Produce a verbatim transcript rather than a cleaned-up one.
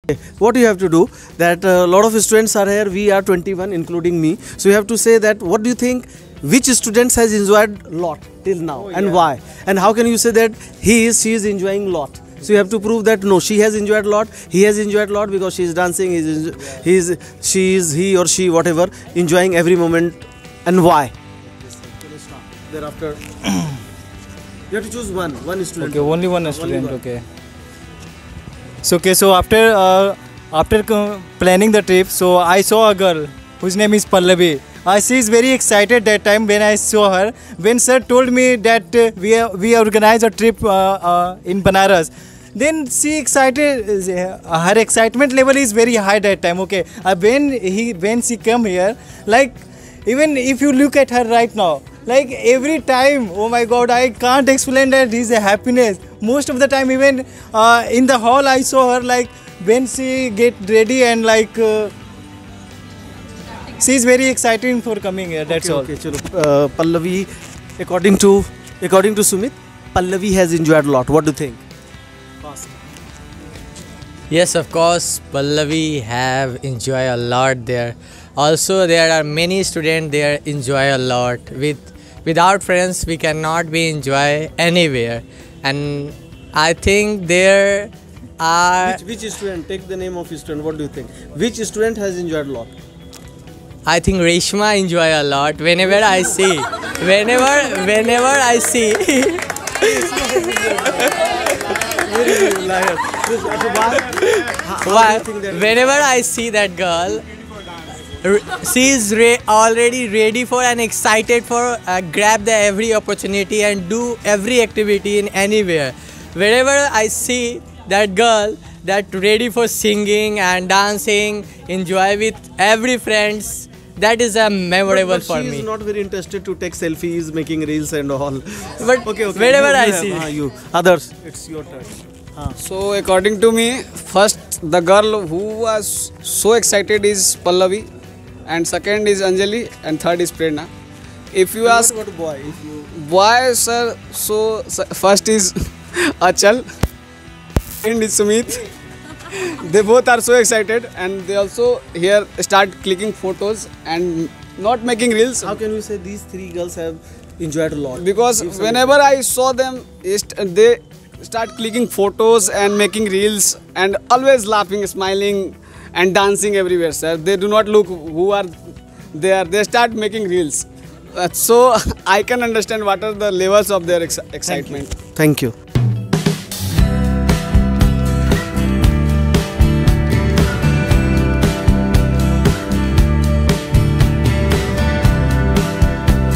What you have to do, that a lot of students are here, we are twenty-one including me, so you have to say that what do you think, which students has enjoyed lot till now, oh, and yeah. why, and how can you say that he is she is enjoying lot? So you have to prove that no, she has enjoyed lot, he has enjoyed lot, because she is dancing, he is, yeah. he is, she is, he or she, whatever, enjoying every moment, and why? Thereafter, you have to choose one, one student. Okay, only one student. Only one. Okay. So okay, so after uh, after planning the trip, so I saw a girl whose name is Pallavi. Uh, she is very excited that time when I saw her. When sir told me that uh, we uh, we organize a trip uh, uh, in Banaras, then she excited. Uh, her excitement level is very high that time. Okay, uh, when he when she come here, like even if you look at her right now, like every time, oh my God, I can't explain that is a happiness. Most of the time, even uh, in the hall, I saw her like when she get ready and like uh, she is very excited for coming here. That's okay, all. Okay, chalo. Uh, Pallavi, according to according to Sumit, Pallavi has enjoyed a lot. What do you think? Fast. Yes, of course, Pallavi have enjoyed a lot there. Also, there are many students there enjoy a lot. With without friends, we cannot be enjoy anywhere. And I think there are. Which, which student? Take the name of student. What do you think? Which student has enjoyed a lot? I think Reshma enjoy a lot. Whenever I see, whenever whenever I see. Why? Whenever I see that girl, she is re already ready for and excited for uh, grab the every opportunity and do every activity in anywhere. Wherever I see that girl, that ready for singing and dancing, enjoy with every friends, that is a memorable but, but for she me. She is not very interested to take selfies, making reels and all. But okay, okay. Wherever you, I you see, have, uh, you others, it's your turn. Uh. So according to me, first the girl who was so excited is Pallavi, and second is Anjali, and third is Prerna. If you ask what boy, if you boy, sir, so, so first is Achal, second is Sumit. They both are so excited, and they also here start clicking photos and not making reels. How can you say these three girls have enjoyed a lot? Because whenever I saw them, they start clicking photos and making reels and always laughing, smiling and dancing everywhere, sir. They do not look who are there. They start making reels. Uh, so I can understand what are the levels of their ex excitement. Thank you. Thank you.